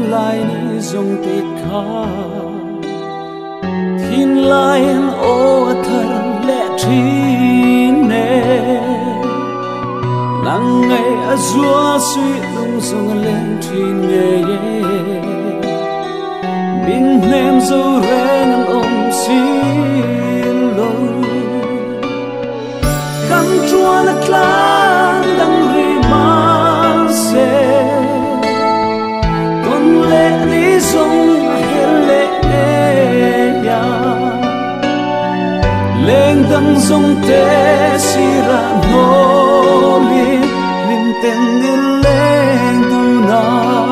lại ni dùng tê khá thiên lai ô thar lệ trí nè nắng ngày azua suy lung sung lên thiên nghề bình nem dâu ren ông xin lỗi cam chua là clan đang ri mà se con lệ đi sông hết lệ ya lên đằng sông té si ra nô li lim tên đi lên tu na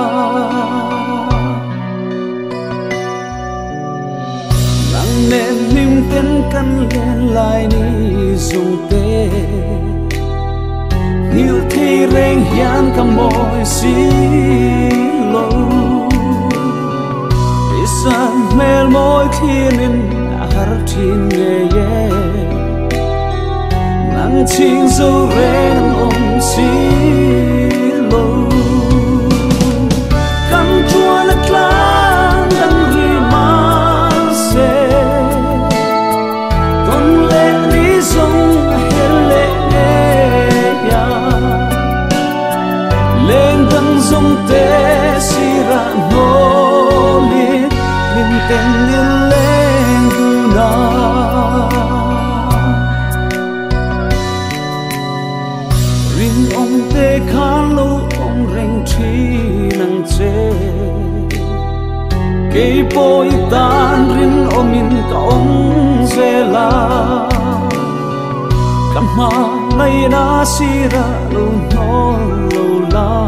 nắng nên lim tên căn lên lại ni dùng tê nhiều khi rèn hian cầm môi xí lâu isa mel môi khi nên har thiên nghe nắng chiên dâu rèn ôm xí lâu cam chua là clan đang ri mà se con lệ đi sông hết lệ ya lên đằng sông té si ra nô li lim tên đi lên tu na ring ông tê khan lâu ông rèn chi nang che cây bôi tan rin ôm in cả ông dê la cam ma nay na si ra lâu nó lâu la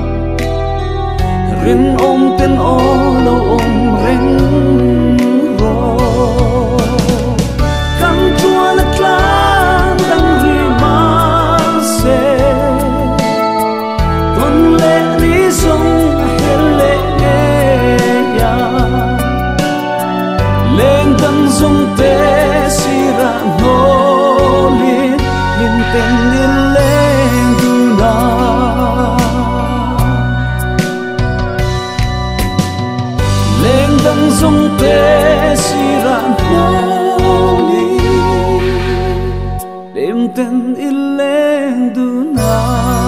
rin ôm tên ô lâu ôm rèn ro cam chua là clan đang ri mà se con lệ đi sông hết lệ ya lên đằng sông té si ra nô li lim tên đi lên tu na lên đằng sông té si ra nô li lim tên đi lên tu na